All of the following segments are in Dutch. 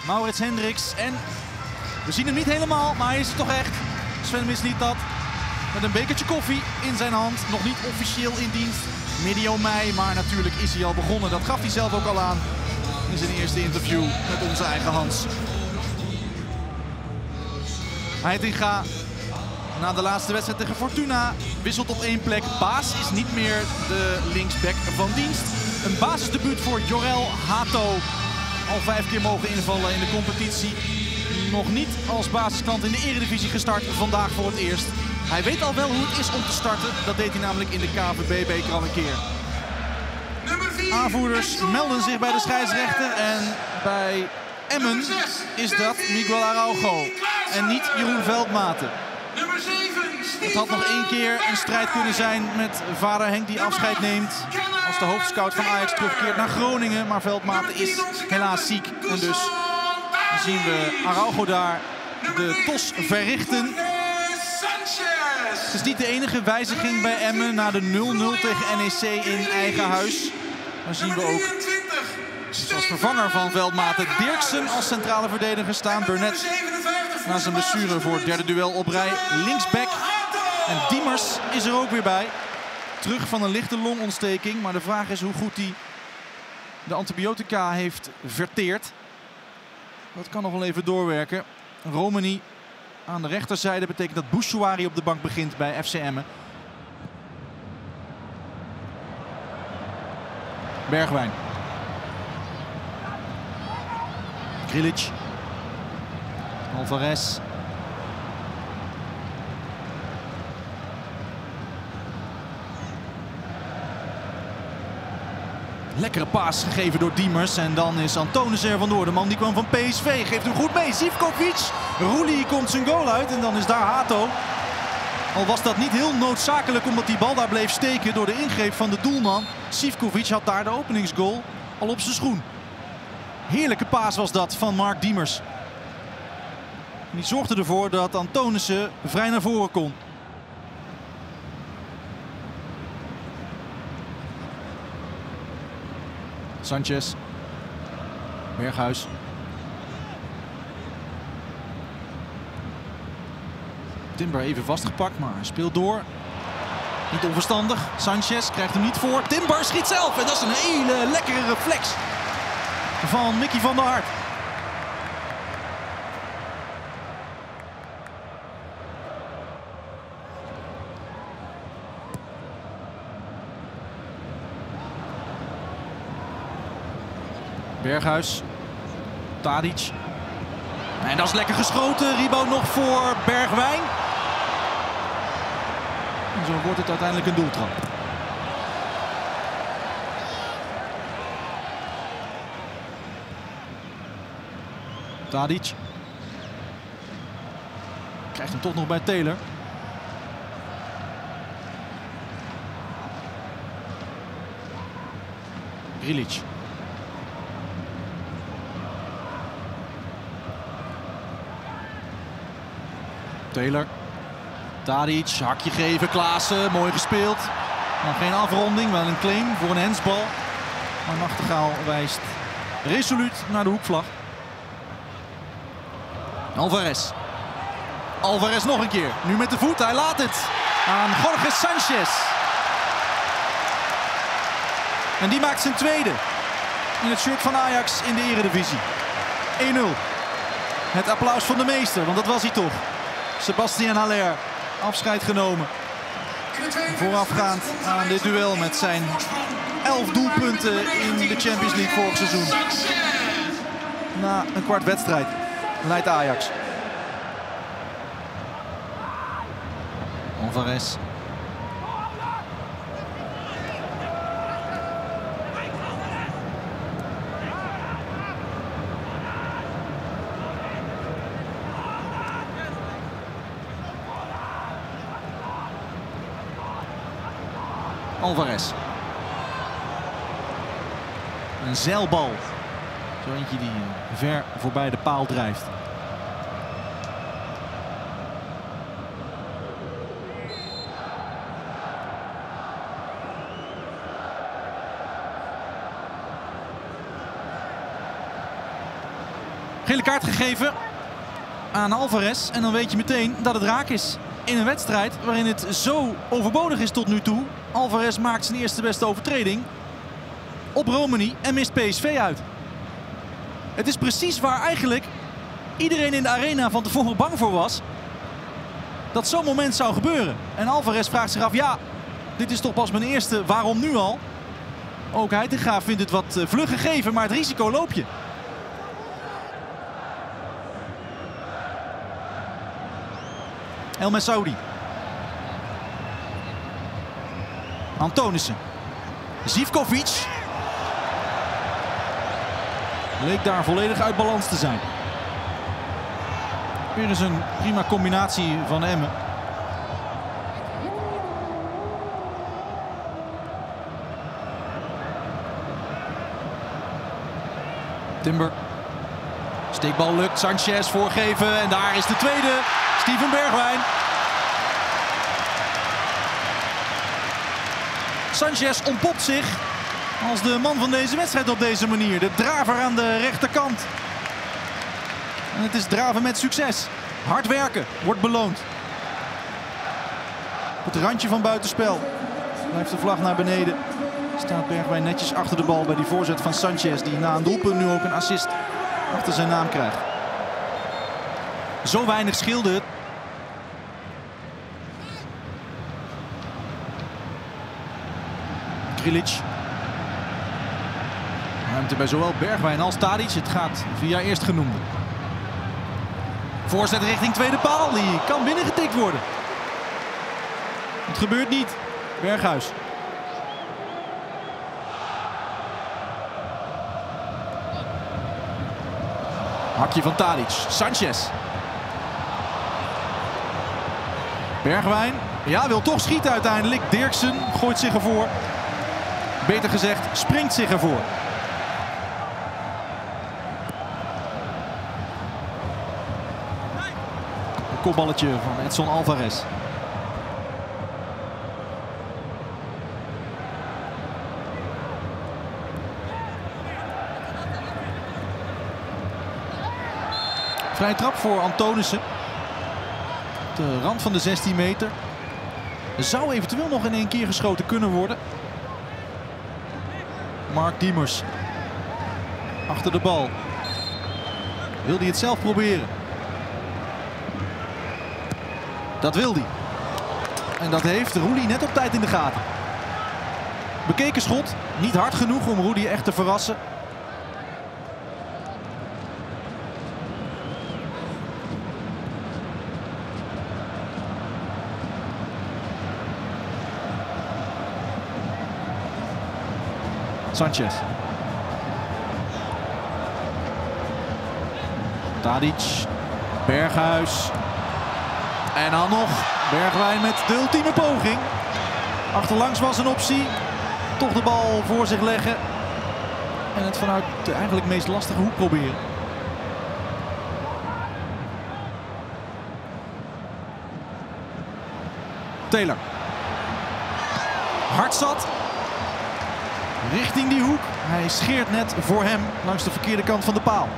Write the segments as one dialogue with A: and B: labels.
A: Maurits Hendricks. En we zien hem niet helemaal, maar hij is er toch echt. Sven misliet dat. Met een bekertje koffie in zijn hand. Nog niet officieel in dienst. Medio mei, maar natuurlijk is hij al begonnen. Dat gaf hij zelf ook al aan in zijn eerste interview met onze eigen Hans. Heitinga, na de laatste wedstrijd tegen Fortuna, wisselt op 1 plek. Baas is niet meer de linksback van dienst. Een basisdebuut voor Jorel Hato. Al 5 keer mogen invallen in de competitie. Nog niet als basisklant in de Eredivisie gestart. Vandaag voor het eerst. Hij weet al wel hoe het is om te starten. Dat deed hij namelijk in de KNVB-beker al een keer. Aanvoerders melden zich bij de scheidsrechter. En bij Emmen is dat Miguel Araujo. En niet Jeroen Veldmaten. Het had nog 1 keer een strijd kunnen zijn met vader Henk die afscheid neemt. Als de hoofdscout van Ajax terugkeert naar Groningen. Maar Veldmaten is helaas ziek. En dus zien we Araujo daar de tos verrichten. Het is niet de enige wijziging bij Emmen na de 0-0 tegen NEC in eigen huis. Dan zien we ook als vervanger van Veldmaten Dirksen als centrale verdediger staan. Burnett na zijn blessure voor het 3e duel op rij linksback. En Diemers is er ook weer bij. Terug van een lichte longontsteking. Maar de vraag is hoe goed hij de antibiotica heeft verteerd. Dat kan nog wel even doorwerken. Romani aan de rechterzijde betekent dat Bouchouari op de bank begint bij FC Emmen. Bergwijn. Grilic. Alvarez. Lekkere paas gegeven door Diemers. En dan is Antonissen er vandoor. De man die kwam van PSV. Geeft hem goed mee. Zivkovic. Roelie komt zijn goal uit. En dan is daar Hato. Al was dat niet heel noodzakelijk omdat die bal daar bleef steken door de ingreep van de doelman. Zivkovic had daar de openingsgoal al op zijn schoen. Heerlijke paas was dat van Mark Diemers. En die zorgde ervoor dat Antonissen vrij naar voren kon. Sanchez. Berghuis. Timber even vastgepakt, maar speelt door. Niet onverstandig. Sanchez krijgt hem niet voor. Timber schiet zelf. En dat is een hele lekkere reflex van Mickey van der Hart. Berghuis. Tadic. En dat is lekker geschoten. Rebound nog voor Bergwijn. En zo wordt het uiteindelijk een doeltrap. Tadic. Krijgt hem toch nog bij Taylor. Grilic. Taylor. Tadic, hakje geven, Klaassen, mooi gespeeld. Maar geen afronding, wel een claim voor een handsbal. Maar Nachtegaal wijst resoluut naar de hoekvlag. Alvarez. Alvarez nog een keer. Nu met de voet, hij laat het aan Jorge Sanchez. En die maakt zijn tweede in het shirt van Ajax in de Eredivisie. 1-0. Het applaus van de meester, want dat was hij toch. Sebastian Haller, afscheid genomen. Voorafgaand aan dit duel met zijn 11 doelpunten in de Champions League vorig seizoen. Na een kwart wedstrijd leidt Ajax. Alvarez. Alvarez. Een zeilbal. Zo eentje die ver voorbij de paal drijft. Gele kaart gegeven aan Alvarez. En dan weet je meteen dat het raak is. In een wedstrijd waarin het zo overbodig is tot nu toe. Alvarez maakt zijn eerste beste overtreding op Romani en mist PSV uit. Het is precies waar eigenlijk iedereen in de arena van tevoren bang voor was. Dat zo'n moment zou gebeuren. En Alvarez vraagt zich af, ja, dit is toch pas mijn eerste, waarom nu al? Ook Heitinga vindt het wat vlug gegeven, maar het risico loop je. El Messaoudi. Antonissen. Zivkovic. Leek daar volledig uit balans te zijn. Weer eens een prima combinatie van Emmen. Timber. Steekbal lukt. Sanchez voorgeven. En daar is de tweede. Steven Bergwijn. Sanchez ontpopt zich als de man van deze wedstrijd op deze manier. De draver aan de rechterkant. En het is draven met succes. Hard werken wordt beloond. Op het randje van buitenspel. Blijft de vlag naar beneden. Staat Bergwijn netjes achter de bal bij die voorzet van Sanchez. Die na een doelpunt nu ook een assist achter zijn naam krijgt. Zo weinig scheelde het. Krilic. Ruimte bij zowel Bergwijn als Tadic. Het gaat via eerstgenoemde. Voorzet richting tweede paal. Die kan binnengetikt worden. Het gebeurt niet. Berghuis. Hakje van Tadic. Sanchez. Bergwijn. Ja, wil toch schieten uiteindelijk. Dirksen gooit zich ervoor. Beter gezegd, springt zich ervoor. Een kopballetje van Edson Alvarez. Vrije trap voor Antonissen. Op de rand van de 16 meter. Er zou eventueel nog in één keer geschoten kunnen worden. Mark Diemers. Achter de bal. Wil hij het zelf proberen? Dat wil hij. En dat heeft Roelie net op tijd in de gaten. Bekeken schot. Niet hard genoeg om Roelie echt te verrassen. Sanchez. Tadic. Berghuis. En dan nog Bergwijn met de ultieme poging. Achterlangs was een optie. Toch de bal voor zich leggen. En het vanuit de eigenlijk meest lastige hoek proberen. Taylor. Hard zat. Richting die hoek. Hij scheert net voor hem langs de verkeerde kant van de paal.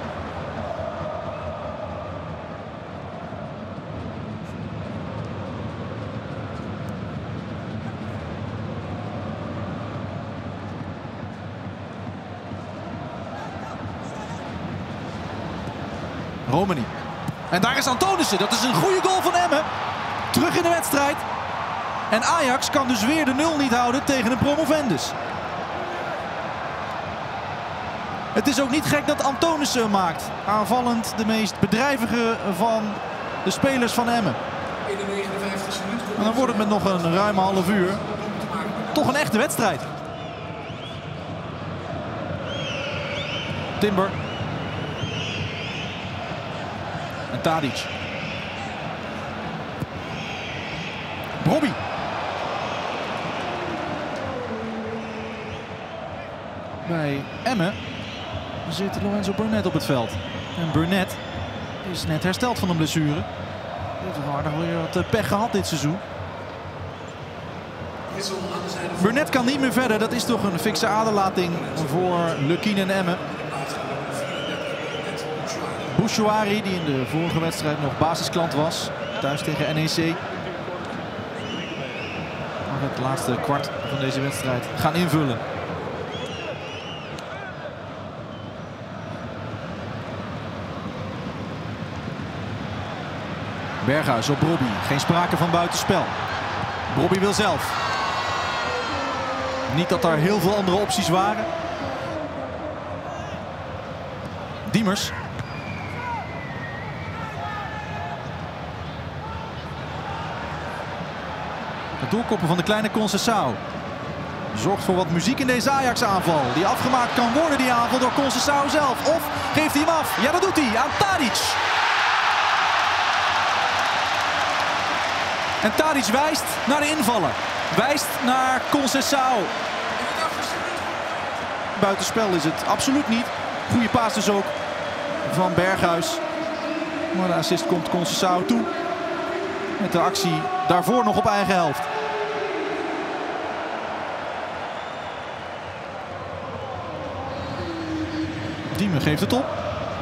A: Romani. En daar is Antonissen. Dat is een goede goal van Emmen. Terug in de wedstrijd. En Ajax kan dus weer de 0 niet houden tegen een promovendus. Het is ook niet gek dat Antonissen maakt. Aanvallend de meest bedrijvige van de spelers van Emmen.
B: In de 59e minuut.
A: En dan wordt het met nog een ruime half uur toch een echte wedstrijd. Timber. En Tadic. Robbie. Bij Emmen zit Lorenzo Burnett op het veld. En Burnett is net hersteld van een blessure. Hij heeft aardig weer wat pech gehad dit seizoen. Burnett kan niet meer verder. Dat is toch een fikse aderlating voor Lukien en Emmen. Bouchouari, die in de vorige wedstrijd nog basisklant was. Thuis tegen NEC. Mag het laatste kwart van deze wedstrijd gaan invullen. Berghuis op Brobby. Geen sprake van buitenspel. Brobby wil zelf. Niet dat er heel veel andere opties waren. Diemers. Het doorkoppen van de kleine Conceição zorgt voor wat muziek in deze Ajax-aanval. Die afgemaakt kan worden, die aanval, door Conceição zelf. Of geeft hij hem af? Ja, dat doet hij. Aan Tadic. En Tadic wijst naar de invaller. Wijst naar Conceição. Buitenspel is het absoluut niet. Goede paas dus ook van Berghuis. Maar de assist komt Conceição toe. Met de actie daarvoor nog op eigen helft. Diemer geeft het op.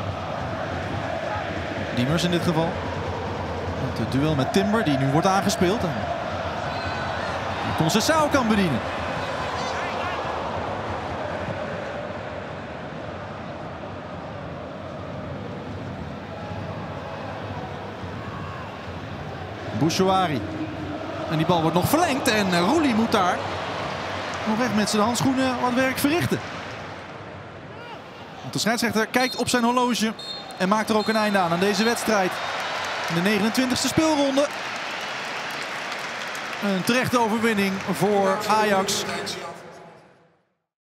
A: Diemers in dit geval. Het duel met Timber die nu wordt aangespeeld. En Conceição kan bedienen. Bouchouari. En die bal wordt nog verlengd en Roelie moet daar nog echt met zijn handschoenen wat werk verrichten. Want de scheidsrechter kijkt op zijn horloge en maakt er ook een einde aan deze wedstrijd. In de 29e speelronde. Een terechte overwinning voor Ajax.